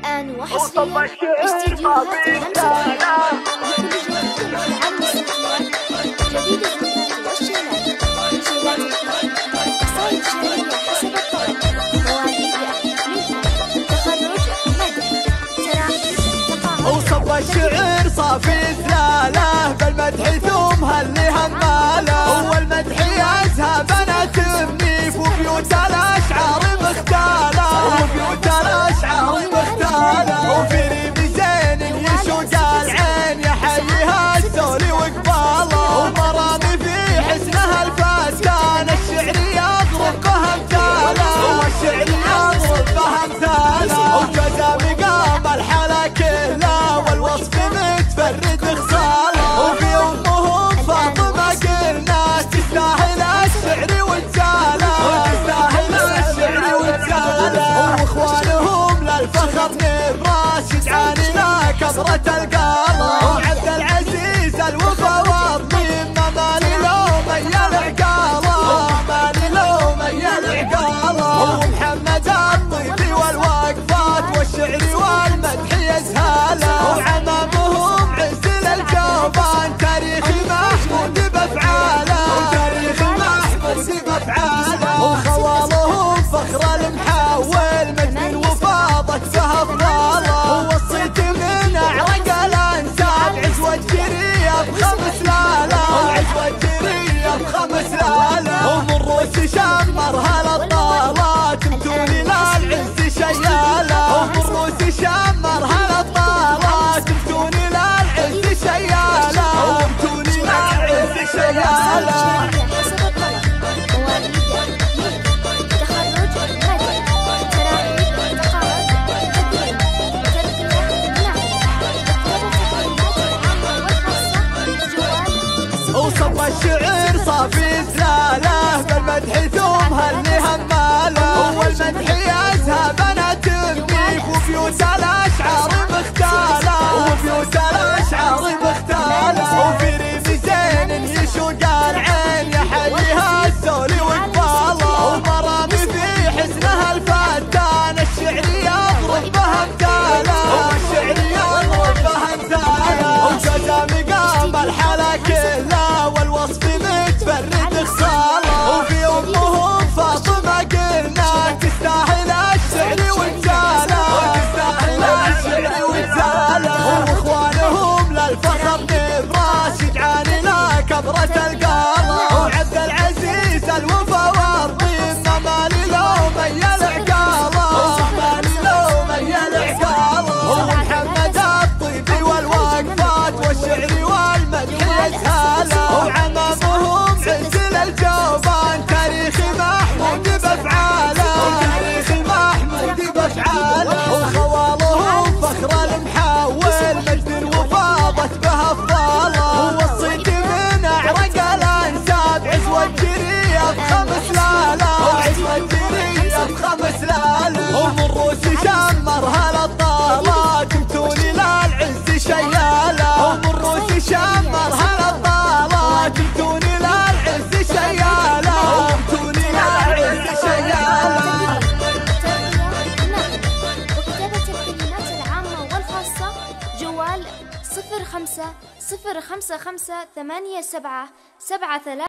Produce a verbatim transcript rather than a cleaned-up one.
الآن وحصريا استديوهات همسة لكل جديد عن الاستديوهات جديد الزينات والشيلات شيلات الحب قصائد شعرية حسب الطلب مواعيد مثل تخرج مدح تراحيب تقاعد وصب الشعر صافي سلاله بالمدح ثم هل هماله والمدح يزهى بنات النيف وبيوت الاشعار مختاله وبيوت الاشعار مختاله وفي ريم زين يشوق العين يحييها الزول وقباله ومرامي في حسنها الفتان الشعر يضرب بها امثاله والشعر يضرب بها امثاله وجزا مقام الحلا كله والوصف متفرد خصاله وفي امهم فاطمه قلنا تستاهل الشعر وتساله تستاهل الشعر وتساله واخوانهم للفخر نبراس يدعاني لا كبرة القاله وعبد العزيز الوفا والضيم ما مالي لو ميا العقاله ما مالي لو ميا العقاله ومحمد الطيبي والوقفات والشعر والمدح يزهاله وعمامهم عز للجوبان تاريخي محمود بافعاله تاريخي محمود بافعاله وخوالهم فخر المحاول مجد وفاضت به افضاله ووصيت من اعرق الانساب عزوة جريه بخمس لاله عزوة جريه بخمس لاله ومن روس شمرها للطالات متوني للعز شياله ومن روس شمرها للطالات متوني للعز شياله ومتوني للعز شياله وصب الشعر صافي سلاله بالمدح ثم هل هماله والمدح يزهى بنات النيف وبيوت الاشعار مختاله وبيوت الاشعار مختاله وفي ريم زين يشوق العين يحييها الزول وقباله ومرامي في حسنها الفتان الشعر يضرب بها امثاله والشعر يضرب بها امثاله وجزا مقام الحلا كله والوصف متفرد خصاله وفي امهم فاطمه قلنا تستاهل الشعر وتساله تستاهل الشعر وتساله واخوانهم للفخر نبراس يدعاني لا كبرة القاله وعبد العزيز الوفا والضيم ما مالي لو ميا العقاله ما مالي لو ميا العقاله ومحمد الطيبي والوقفات والشعر والمدح يزهاله وعمامهم عز للجوبان تاريخي محمود بافعاله تاريخي محمود بافعاله وخوالهم فخر المحاول مجد وفاضت به افضاله ووصيت من اعرق الانساب عزوة جريه بخمس لاله عزوة جريه بخمس لاله ومن روس شمرها للطالات متوني للعز شياله ومن روس شمرها للطالات متوني للعز شياله ومتوني للعز شياله. وكتابة الكلمات العامة والخاصة جوال صفر خمسة صفر خمسة خمسة ثمانية سبعة سبعة ثلاثة